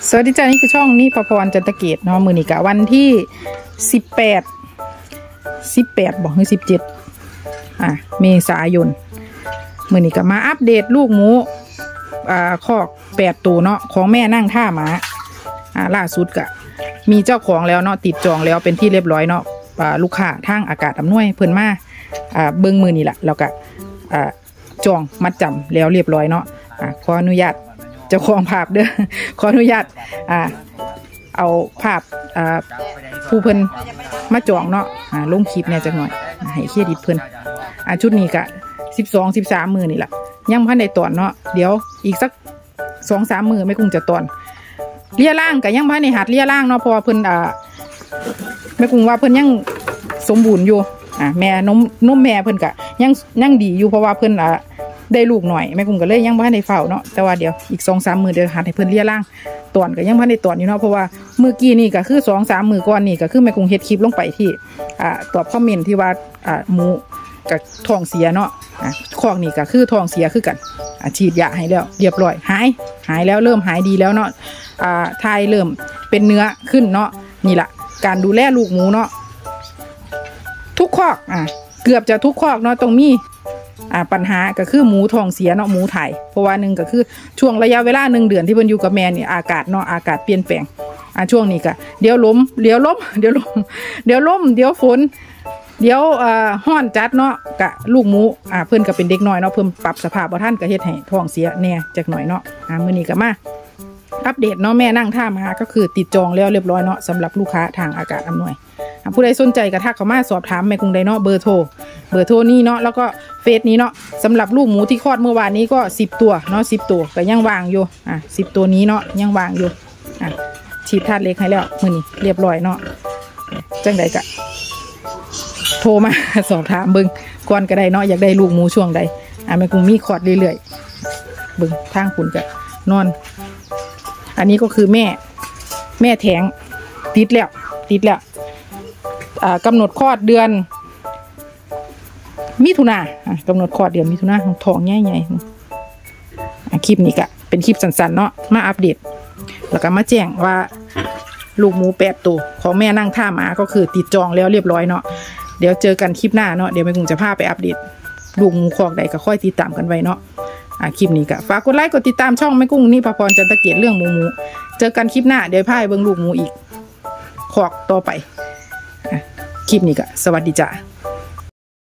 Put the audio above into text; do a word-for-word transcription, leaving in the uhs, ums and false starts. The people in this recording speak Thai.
สวัสดีจ้านี่คือช่องนี่ประพรจันตเกตเนาะมือนี่กะวันที่สิบแปดสิบแปดบอกคือสิบเจ็ดอ่ะเมษายนมือนี่กะมาอัปเดตลูกหมูอ่าคอกแปดตัวเนาะของแม่นั่งท่าหมาอ่าล่าสุดกะมีเจ้าของแล้วเนาะติดจองแล้วเป็นที่เรียบร้อยเนาะอ่าลูกค้าทางอากาศอำนวยเพิ่นมาอ่าเบิ้งมือนี่แหละแล้วก็อ่าจองมัดจำแล้วเรียบร้อยเนาะอ่าขออนุญาตเจ้าของภาพเด้อขออนุญาตอ่าเอาภาพอ่าผู้เพิ่นมาจองเนาะอ่าลงคลิปเนี่ยจักหน่อยให้เครดิตเพิ่นอ่าชุดนี้กะสิบสองสิบสามมือนี่แหละยังพันได้ตอนเนาะเดี๋ยวอีกสักสองสามมือไม่คงจะตอนเลี้ยล่างกะยังพันในหัดเลี้ยล่างเนาะเพราะว่าเพิ่นอ่าไม่คงว่าเพิ่นยังสมบูรณ์อยู่อ่าแม่นมนมแม่เพิ่นกะยังยังดีอยู่เพราะว่าเพิ่นอ่าได้ลูกหน่อยแม่กุ้งก็เลยยังพันในเฝ้าเนาะแต่ว่าเดี๋ยวอีกสองสามมือเดี๋ยวหัดให้เพิ่นเลี้ยล่างตอนก็ยังพันในตอนอยู่เนาะเพราะว่าเมื่อกี้นี่ก็คือสองสามมือก่อนนี่ก็คือแม่กุ้งเฮ็ดคลิปลงไปที่อ่าตอบคอมเมนต์ที่ว่าอ่าหมูกับท้องเสียเนาะอ่ะคอกนี่ก็คือท้องเสียคือกันอ่ะฉีดยาให้แล้วเรียบร้อยหายหายแล้วเริ่มหายดีแล้วเนาะอ่าทายเริ่มเป็นเนื้อขึ้นเนาะนี่แหละการดูแลลูกหมูเนาะทุกคอกอ่ะเกือบจะทุกคอกเนาะต้องมีอ่าปัญหาก็คือหมูท้องเสียเนาะหมูไทยเพราะว่าหนึ่งก็คือช่วงระยะเวลาหนึ่งเดือนที่เพิ่นอยู่กับแม่นี่อากาศเนาะอากาศเปลี่ยนแปลงอ่าช่วงนี้ก็เดี๋ยวล้มเดี๋ยวล้มเดี๋ยวล้มเดี๋ยวล้มเดี๋ยวฝนเดี๋ยวอ่าห้อนจัดเนาะกะลูกหมูอ่าเพิ่นก็เป็นเด็กน้อยเนาะเพิ่นปรับสภาพบ่ทันก็เฮ็ดให้ท้องเสียแน่จักหน่อยเนาะอ่ามื้อนี้ก็มาอัปเดตเนาะแม่นั่งท่ามาก็คือติดจองแล้วเรียบร้อยเนาะสำหรับลูกค้าทางอากาศอำนวยผู้ใดสนใจก็ทักเข้ามาสอบถามแม่กุ้งได้เนาะเบอร์โทรเบอร์โทรนี่เนาะแล้วก็เฟซนี้เนาะสำหรับลูกหมูที่คลอดเมื่อวานนี้ก็สิบตัวเนาะสิบตัวก็ยังวางอยู่อ่ะสิบตัวนี้เนาะยังวางอยู่อ่ะฉีดธาตุเหล็กให้แล้วมื้อนี้เรียบร้อยเนาะจังใดก็โทรมาสอบถามเบิ่งก่อนก็ได้เนาะอยากได้ลูกหมูช่วงใดอ่ะแม่กุ้งมีคลอดเรื่อยๆเบิ่งทางคุณก็นอนอันนี้ก็คือแม่แม่แท้งติดแล้วติดแล้วกำหนดคลอดเดือนมิถุนากำหนดคลอดเดือนมิถุนาท้องใหญ่ๆคลิปนี้ก็เป็นคลิปสั้นๆเนาะมาอัปเดตแล้วก็มาแจ้งว่าลูกหมูแปดตัวของแม่นั่งท่าหมาก็คือติดจองแล้วเรียบร้อยเนาะเดี๋ยวเจอกันคลิปหน้าเนาะเดี๋ยวแม่กุ้งจะพาไปอัปเดตลูกหมูคอกใดก็ค่อยติดตามกันไว้เนาะอ่ะคลิปนี้ก็ฝากกดไลค์กดติดตามช่องแม่กุ้งนี่ประพรจันตเกตเรื่องหมูหมูเจอกันคลิปหน้าเดี๋ยวพาไปเบิ่งลูกหมูอีกคอกต่อไปคลิปนี้ก็สวัสดีจ้า